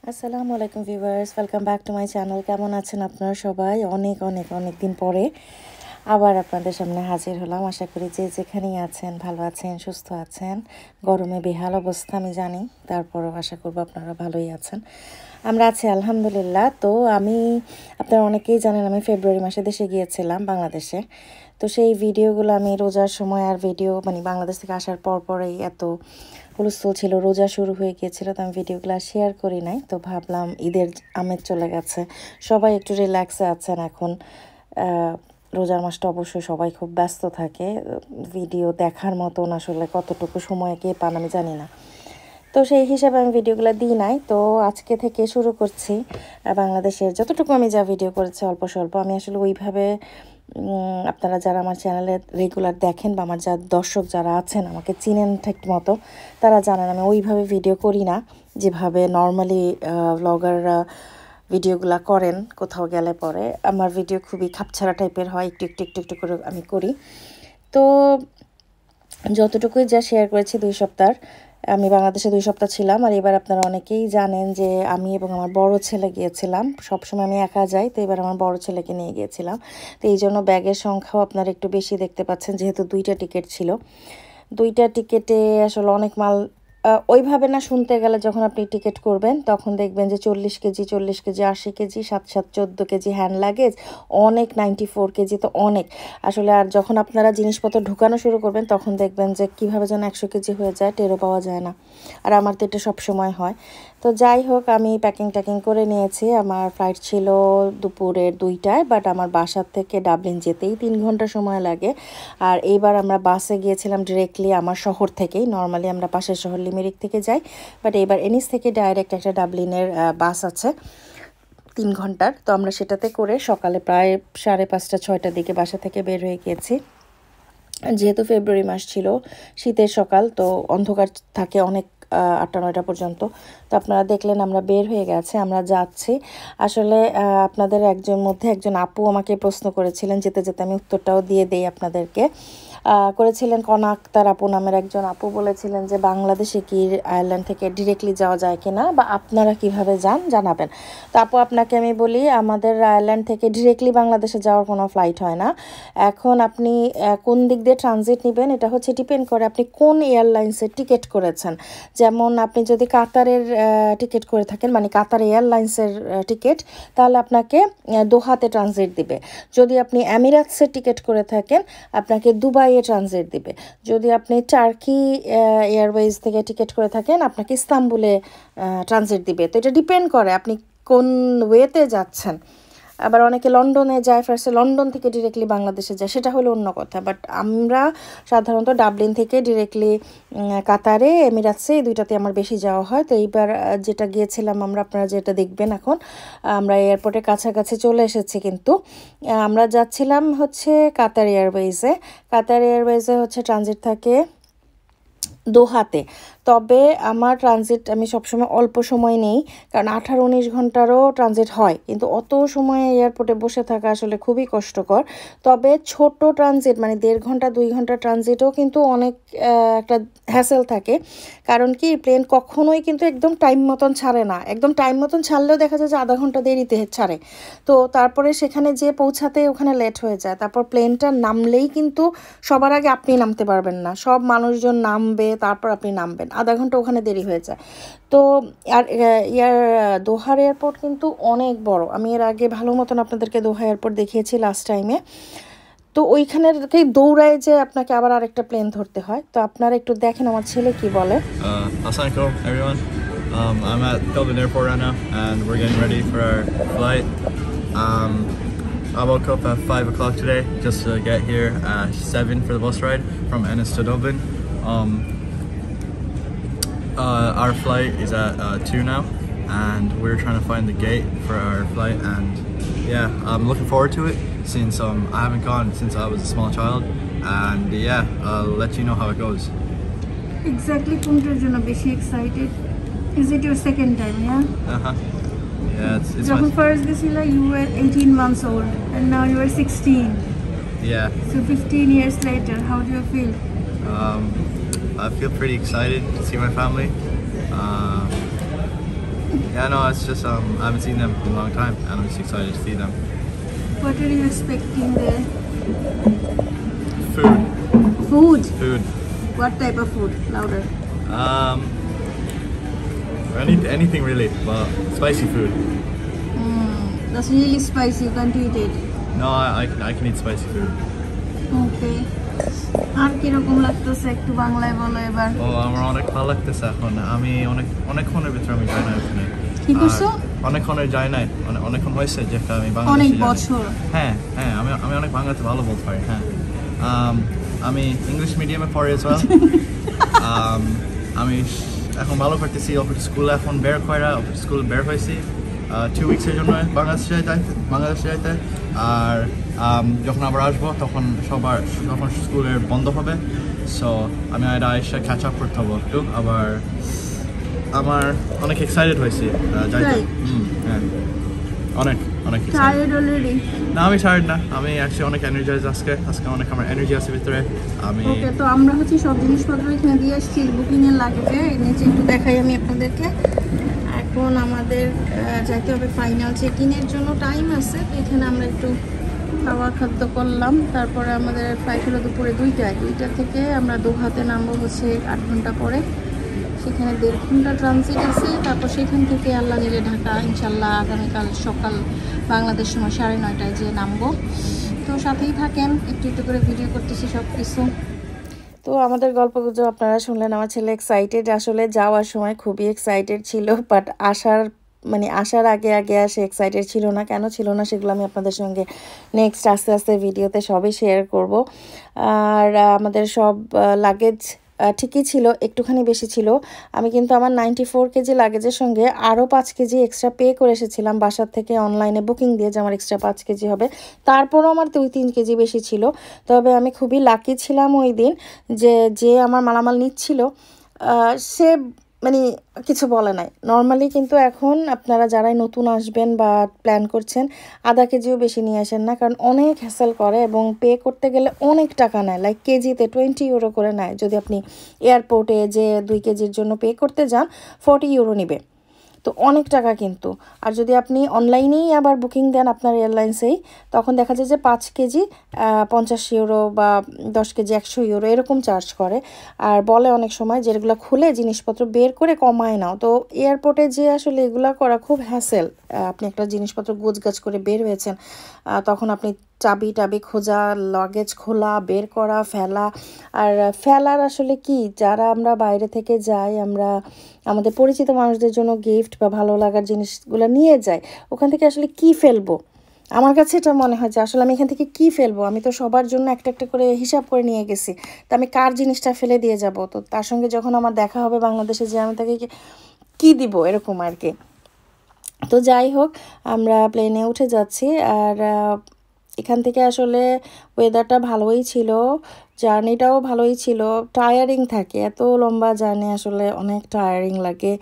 আসসালামু আলাইকুম viewers, welcome back to my channel. কেমন আছেন আপনারা সবাই? অনেক অনেক অনেক দিন পরে আবার আপনাদের সামনে হাজির হলাম। আশা করি যে যেখানেই আছেন ভালো আছেন, সুস্থ আছেন। গরমে বেহাল অবস্থা আমি জানি, তারপরও আশা করব আপনারা ভালোই আছেন। আমরা আছি আলহামদুলিল্লাহ। তো আপনারা অনেকেই জানেন আমি ফেব্রুয়ারি মাসে দেশে গিয়েছিলাম বাংলাদেশে। তো সেই ভিডিওগুলো আমি রোজার সময় আর বাংলাদেশ থেকে আসার পরেই এত হুলস্থুল ছিল, রোজা শুরু হয়ে গিয়েছিল, তো আমি ভিডিওগুলো শেয়ার করি নাই। তো ভাবলাম ঈদের আমেজ চলে গেছে, সবাই একটু রিল্যাক্সে আছেন এখন। রোজার মাসটা অবশ্যই সবাই খুব ব্যস্ত থাকে, ভিডিও দেখার মতন আসলে কতটুকু সময় কে পান আমি জানি না। তো সেই হিসাবে আমি ভিডিওগুলো দিই নাই। তো আজকে থেকে শুরু করছি বাংলাদেশের যতটুকু আমি যা ভিডিও করেছি অল্প স্বল্প। আমি আসলে ওইভাবে আপনারা যারা আমার চ্যানেলে রেগুলার দেখেন বা আমার দর্শক যারা আছেন আমাকে চিনেন ঠিক মতো, তারা জানেন আমি ওইভাবে ভিডিও করি না যেভাবে নর্মালি ব্লগাররা ভিডিওগুলো করেন। কোথাও গেলে পরে আমার ভিডিও খুবই খাপছাড়া টাইপের হয়, একটু একটু একটু একটু করে আমি করি। তো যতটুকুই যা শেয়ার করেছি 2 সপ্তাহ, আমি বাংলাদেশে 2 সপ্তাহ ছিলাম। আর এবার আপনারা অনেকেই জানেন যে আমি এবং আমার বড় ছেলে গিয়েছিলাম। সবসময় আমি একা যাই, তো এবার আমার বড় ছেলেকে নিয়ে গিয়েছিলাম। তো এই জন্য ব্যাগের সংখ্যাও আপনারা একটু বেশি দেখতে পাচ্ছেন, যেহেতু 2টা টিকিট ছিল। 2টা টিকিটে আসলে অনেক মাল। ওইভাবে না, শুনতে গেলে যখন আপনি টিকিট করবেন তখন দেখবেন যে 40 KG 80 KG 7 7 14 KG hand luggage, অনেক 94 কেজি, তো অনেক আসলে। আর যখন আপনারা জিনিসপত্র ঢুকানো শুরু করবেন তখন দেখবেন যে কীভাবে যেন 100 কেজি হয়ে যায়, টেরও পাওয়া যায় না। আর আমার তো এটা সবসময় হয়। তো যাই হোক, আমি প্যাকিং করে নিয়েছি। আমার ফ্লাইট ছিল দুপুরের 2টায়, বাট আমার বাসার থেকে ডাবলিন যেতেই 3 ঘন্টা সময় লাগে। আর এইবার আমরা বাসে গিয়েছিলাম ডিরেক্টলি আমার শহর থেকেই। নর্মালি আমরা পাশের শহর লিমেরিক থেকে যাই, বাট এইবার এনিস থেকে ডাইরেক্ট একটা ডাবলিনের বাস আছে 3 ঘন্টার। তো আমরা সেটাতে করে সকালে প্রায় 5:30 6টার দিকে বাসা থেকে বের হয়ে গিয়েছি। যেহেতু ফেব্রুয়ারি মাস ছিল, শীতের সকাল, তো অন্ধকার থাকে অনেক 8টা 9টা পর্যন্ত। তো আপনারা দেখলেন আমরা বের হয়ে গেছে, আমরা যাচ্ছি। আসলে আপনাদের একজন আপু আমাকে প্রশ্ন করেছিলেন, যেতে যেতে আমি উত্তরটাও দিয়ে দেই আপনাদেরকে। করেছিলেন কনা আক্তার আপু নামের একজন আপু, বলেছিলেন যে বাংলাদেশে কি আয়ারল্যান্ড থেকে ডিরেক্টলি যাওয়া যায় কিনা, বা আপনারা কিভাবে যান জানাবেন। তো আপু, আপনাকে আমি বলি, আমাদের আয়ারল্যান্ড থেকে ডিরেক্টলি বাংলাদেশে যাওয়ার কোনো ফ্লাইট হয় না। এখন আপনি কোন দিক দিয়ে ট্রানজিট নেবেন এটা হচ্ছে ডিপেন্ড করে আপনি কোন এয়ারলাইন্সের টিকিট করেছেন। যেমন আপনি যদি কাতারের টিকিট করে থাকেন, মানে কাতার এয়ারলাইন্সের টিকিট, তাহলে আপনাকে দোহাতে ট্রানজিট দিবে। যদি আপনি এমিরেটসের টিকিট করে থাকেন, আপনাকে দুবাইয়ে ট্রানজিট দিবে। যদি আপনি টার্কি এয়ারওয়েজ থেকে টিকিট করে থাকেন, আপনাকে ইস্তাম্বুলে ট্রানজিট দিবে। তো এটা ডিপেন্ড করে আপনি কোন ওয়েতে যাচ্ছেন। আবার অনেকে লন্ডনে যায়, ফার্স্টে লন্ডন থেকে ডিরেক্টলি বাংলাদেশে যায়, সেটা হলো অন্য কথা। বাট আমরা সাধারণত ডাবলিন থেকে ডিরেক্টলি কাতারে, এমিরাটসে, এই 2টাতে আমার বেশি যাওয়া হয়। তো এইবার যেটা গিয়েছিলাম আমরা, আপনারা যেটা দেখবেন এখন, আমরা এয়ারপোর্টের কাছাকাছি চলে এসেছি। কিন্তু আমরা যাচ্ছিলাম হচ্ছে কাতার এয়ারওয়েজে। কাতার এয়ারওয়েজে হচ্ছে ট্রানজিট থাকে দোহাতে। তবে আমার ট্রানজিট আমি সবসময় অল্প সময় নেই, কারণ 18-19 ঘন্টারও ট্রানজিট হয়, কিন্তু অত সময় এয়ারপোর্টে বসে থাকা আসলে খুবই কষ্টকর। তবে ছোট ট্রানজিট, মানে 1.5 ঘন্টা 2 ঘন্টা ট্রানজিটও কিন্তু অনেক একটা হ্যাসেল থাকে। কারণ কি, প্লেন কখনোই কিন্তু একদম টাইম মতন ছাড়ে না। একদম টাইম মতন ছাড়লেও দেখা যায় যে আধা ঘন্টা দেরিতে ছাড়ে। তো তারপরে সেখানে যে পৌঁছাতে ওখানে লেট হয়ে যায়। তারপর প্লেনটা নামলেই কিন্তু সবার আগে আপনি নামতে পারবেন না, সব মানুষজন নামবে, তারপর আপনি নামবেন, আধা ঘন্টা ওখানে দেরি হয়ে যায়। তো আর দোহার এয়ারপোর্ট কিন্তু অনেক বড়। আমি এর আগে ভালো মতন আপনাদেরকে দোহা এয়ারপোর্ট দেখিয়েছি লাস্ট টাইমে। তো ওইখানেরকে দৌড়ায় যে আপনাকে আবার আরেকটা প্লেন ধরতে হয়। তো আপনারা একটু দেখেন আমার ছেলে কি বলে। Assalamualaikum everyone. I'm at Dublin Airport right now and we're getting ready for our flight. I woke up at 5 o'clock today just to get here at 7 for the bus ride from Ennis to Dublin. Our flight is at 2 now and we're trying to find the gate for our flight, and yeah, I'm looking forward to it since I haven't gone since I was a small child, and yeah, I'll let you know how it goes. Exactly, কোনটার জন্য বেশি excited? Is it your second time, yeah? Yeah, it's যখন first গেছিলা you were 18 months old and now you are 16. Yeah. So 15 years later, how do you feel? I feel pretty excited to see my family. Yeah, no, it's just I haven't seen them in a long time, and I'm just excited to see them. What are you expecting there? Food, Food. food. What type of food? Louder. Um, anything really, but spicy food. That's really spicy. You can't eat it. No, I can eat spicy food. Okay. আর কিরকম লাগতেছে একটু বাংলায় বলো এবার। ও আমার অনেক ভালো লাগতেছে এখন আমি অনেকক্ষণের ভিতরে আমি যাই না ওখানে কি করছো? অনেকক্ষণের যাই নাই অনেকক্ষণ হয়েছে যেটা আমি অনেক বাংলাদেশে যাই। বছর। হ্যাঁ হ্যাঁ আমি অনেক বাংলাতে ভালো বলতে পারি হ্যাঁ আমি ইংলিশ মিডিয়ামে পড়ি as well আমি এখন ভালো করতেছি স্কুল এখন বের করা স্কুল বের হয়েছি 2 উইকসের জন্য বাংলাদেশে যাইতে আর যখন আবার আসবো তখন স্কুলের বন্ধ হবে সো আমি এটা এসে ক্যাচ আপ করতে হবো একটু আবার আমার অনেক এক্সাইটেড হয়েছি যাইতে হ্যাঁ অনেক টায়ার্ড অলরেডি? না আমি টায়ার্ড না আমি অ্যাকচুয়ালি অনেক এনার্জাইজ আজকে অনেক আমার এনার্জি আছে ভিতরে আমি ওকে তো আমরা সব জিনিসপত্র এখানে দিয়ে আসছি বুকিং এর লাগবে নিচে একটু দেখাই আমি আপনাদেরকে এখন আমাদের যাইতে হবে ফাইনাল চেক ইনের জন্য টাইম আছে তো এখানে আমরা একটু খাওয়া খাদ্য করলাম তারপরে আমাদের ফ্লাইট হলো দুপুরে 2টা থেকে আমরা দোহাতে নামবো হচ্ছে 8 ঘন্টা পরে সেখানে 1.5 ঘন্টা ট্রানজিট আছে তারপর সেখান থেকে আল্লাহ নিলে ঢাকা ইনশাল্লাহ আগামীকাল সকাল বাংলাদেশ সময় 9:30টায় যে নামবো তো সাথেই থাকেন একটু একটু করে ভিডিও করতেছি সব কিছু তো আমাদের গল্পগুজব আপনারা শুনলেন আমার ছেলে এক্সাইটেড আসলে যাওয়ার সময় খুবই এক্সাইটেড ছিল বাট আসার আগে সে এক্সাইটেড ছিল না কেন ছিল না সেগুলো আমি আপনাদের সঙ্গে নেক্সট আস্তে আস্তে ভিডিওতে সবই শেয়ার করব আর আমাদের সব লাগেজ ঠিকই ছিল একটুখানি বেশি ছিল আমি কিন্তু আমার 94 কেজি লাগেজের সঙ্গে আরও 5 কেজি এক্সট্রা পে করে এসেছিলাম বাসার থেকে অনলাইনে বুকিং দিয়ে যে আমার এক্সট্রা 5 কেজি হবে তারপরও আমার 2-3 কেজি বেশি ছিল তবে আমি খুবই লাকি ছিলাম ওই দিন যে আমার মালামাল নিচ্ছিল সে কিছু বলে নাই নর্মালি কিন্তু এখন আপনারা যারাই নতুন আসবেন বা প্ল্যান করছেন আধা কেজিও বেশি নিয়ে আসেন না কারণ অনেক হ্যাসেল করে এবং পে করতে গেলে অনেক টাকা নেয় লাইক কেজিতে 20 ইউরো করে নেয় যদি আপনি এয়ারপোর্টে যে 2 কেজির জন্য পে করতে যান 40 ইউরো নিবে তো অনেক টাকা কিন্তু আর যদি আপনি অনলাইনেই আবার বুকিং দেন আপনার এয়ারলাইন্সেই তখন দেখা যায় যে 5 কেজি 50 ইউরো বা 10 কেজি 100 ইউরো এরকম চার্জ করে আর বলে অনেক সময় যেগুলো খুলে জিনিসপত্র বের করে কমায় নাও তো এয়ারপোর্টে যে আসলে এগুলা করা খুব হ্যাসেল আপনি একটা জিনিসপত্র গোছগাছ করে বের হয়েছেন তখন আপনি চাবি খোঁজা লাগেজ খোলা বের করা ফেলা আর ফেলার আসলে কি যারা আমরা বাইরে থেকে যাই আমরা আমাদের পরিচিত মানুষদের জন্য গিফট বা ভালো লাগার জিনিসগুলো নিয়ে যাই ওখান থেকে আসলে কি ফেলবো আমার কাছে এটা মনে হয় যে আসলে আমি এখান থেকে কি ফেলবো আমি তো সবার জন্য একটা একটা করে হিসাব করে নিয়ে গেছি তো আমি কার জিনিসটা ফেলে দিয়ে যাব তো তার সঙ্গে যখন আমার দেখা হবে বাংলাদেশে যে আমি তাকে কি দিব এরকম আর কি তো যাই হোক আমরা প্লেনে উঠে যাচ্ছি আর এখান থেকে আসলে ওয়েদারটা ভালোই ছিল জার্নিটাও ভালোই ছিল টায়ারিং থাকে এত লম্বা জার্নি আসলে অনেক টায়ারিং লাগে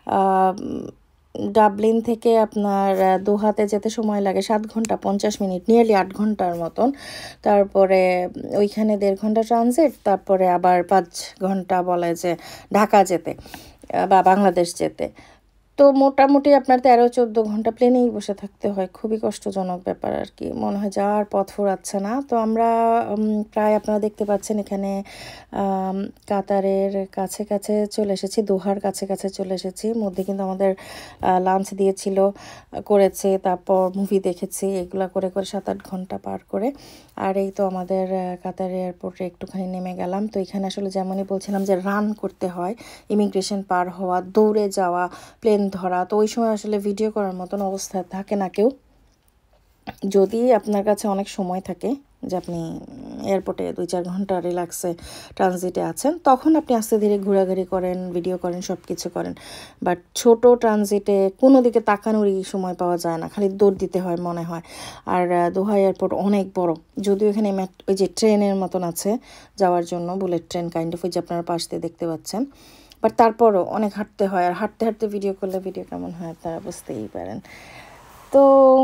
ডাবলিন থেকে আপনার দোহাতে যেতে সময় লাগে 7 ঘন্টা 50 মিনিট নিয়ারলি 8 ঘন্টার মতন তারপরে ওইখানে 1.5 ঘন্টা ট্রানজিট তারপরে আবার 5 ঘন্টা বলে যে ঢাকা যেতে বা বাংলাদেশ যেতে তো মোটামুটি আপনার 13-14 ঘন্টা প্লেনেই বসে থাকতে হয় খুবই কষ্টজনক ব্যাপার আর কি মনে হয় যাওয়ার পথ ফুরাচ্ছে না তো আমরা প্রায় আপনারা দেখতে পাচ্ছেন এখানে কাতারের কাছে চলে এসেছি দোহার কাছে চলে এসেছি মধ্যে কিন্তু আমাদের লাঞ্চ দিয়েছিল করেছে তারপর মুভি দেখেছি এগুলা করে 7-8 ঘন্টা পার করে আর এই তো আমাদের কাতার এয়ারপোর্টে একটুখানি নেমে গেলাম তো এখানে আসলে যেমনই বলছিলাম যে রান করতে হয় ইমিগ্রেশন পার হওয়া দৌড়ে যাওয়া প্লেন ধরা তো ওই সময় আসলে ভিডিও করার মতন অবস্থা থাকে না কেউ যদি আপনার কাছে অনেক সময় থাকে যে আপনি এয়ারপোর্টে 2-4 ঘন্টা রিল্যাক্সে ট্রানজিটে আছেন তখন আপনি আস্তে ধীরে ঘোরাঘুরি করেন ভিডিও করেন সব কিছু করেন বাট ছোট ট্রানজিটে কোনো দিকে তাকানোরই সময় পাওয়া যায় না খালি দৌড় দিতে হয় মনে হয় আর দোহা এয়ারপোর্ট অনেক বড় যদিও এখানে ওই যে ট্রেনের মতন আছে যাওয়ার জন্য বুলেট ট্রেন কাইন্ড অফ ওই যে আপনারা পাশ দিয়ে দেখতে পাচ্ছেন বাট তারপরও অনেক হাঁটতে হয় আর হাঁটতে ভিডিও করলে ভিডিও কেমন হয় আপনারা বুঝতেই পারেন তো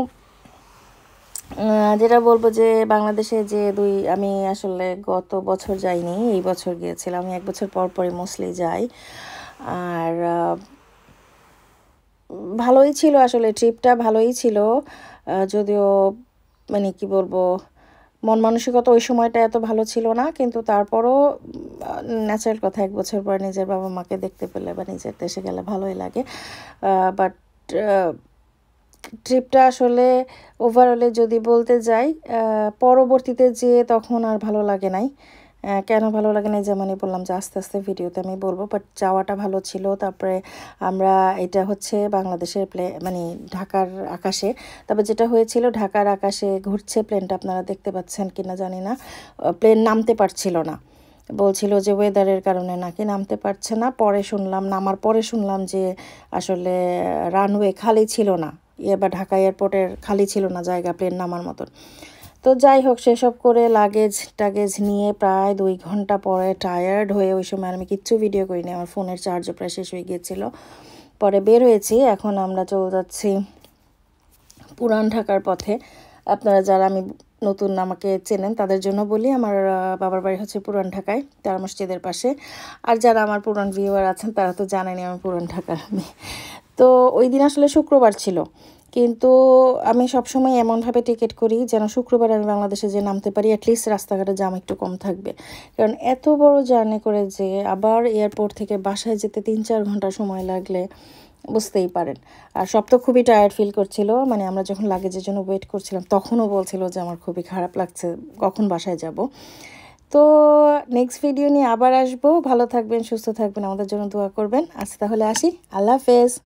যেটা বলবো যে বাংলাদেশে যে আমি আসলে গত বছর যাইনি এই বছর গিয়েছিলাম আমি 1 বছর পরই মোস্টলি যাই আর ভালোই ছিল আসলে, ট্রিপটা ভালোই ছিল। যদিও মানে কি বলবো, মন মানসিকতা ওই সময়টা এত ভালো ছিল না, কিন্তু তারপরও ন্যাচারাল কথা, 1 বছর পর নিজের বাবা মাকে দেখতে পেলে বা নিজের দেশে গেলে ভালোই লাগে। বাট ট্রিপটা আসলে ওভারঅলে যদি বলতে যাই, পরবর্তীতে যেয়ে তখন আর ভালো লাগে নাই। কেন ভালো লাগে না, যেমনই বললাম যে আস্তে আস্তে ভিডিওতে আমি বলবো, বাট যাওয়াটা ভালো ছিল। তারপরে আমরা, এটা হচ্ছে বাংলাদেশের মানে ঢাকার আকাশে। তবে যেটা হয়েছিল, ঢাকার আকাশে ঘুরছে প্লেনটা, আপনারা দেখতে পাচ্ছেন কিনা জানি না। প্লেন নামতে পারছিল না, বলছিল যে ওয়েদারের কারণে নাকি নামতে পারছে না। নামার পরে শুনলাম যে আসলে রানওয়ে খালি ছিল না, বা ঢাকা এয়ারপোর্টের খালি ছিল না জায়গা প্লেন নামার মতন। তো যাই হোক, সেসব করে লাগেজ নিয়ে প্রায় 2 ঘন্টা পরে টায়ার্ড হয়ে, ওই সময় আমি কিচ্ছু ভিডিও করিনি, আমার ফোনের চার্জও প্রায় শেষ হয়ে গিয়েছিল। পরে বের হয়েছি, এখন আমরা চলে যাচ্ছি পুরান ঢাকার পথে। আপনারা যারা নতুন আমাকে চেনেন তাদের জন্য বলি, আমার বাবার বাড়ি হচ্ছে পুরান ঢাকায়, তারা মসজিদের পাশে। আর যারা আমার পুরান ভিউয়ার আছেন তারা তো জানেনই আমি পুরান ঢাকার মেয়ে। তো ওই দিন আসলে শুক্রবার ছিল, কিন্তু আমি সবসময় এমনভাবে টিকিট করি যেন শুক্রবার আমি বাংলাদেশে যে নামতে পারি, অ্যাটলিস্ট রাস্তাঘাটে জাম একটু কম থাকবে। কারণ এত বড় জার্নি করে যে আবার এয়ারপোর্ট থেকে বাসায় যেতে 3-4 ঘন্টা সময় লাগলে বুঝতেই পারেন। আর সব তো খুবই টায়ার্ড ফিল করছিল, মানে আমরা যখন লাগেজের জন্য ওয়েট করছিলাম তখনও বলছিল যে আমার খুবই খারাপ লাগছে, কখন বাসায় যাব। তো নেক্সট ভিডিও নিয়ে আবার আসবো। ভালো থাকবেন, সুস্থ থাকবেন, আমাদের জন্য দোয়া করবেন। আজ তাহলে আসি, আল্লাহ হাফেজ।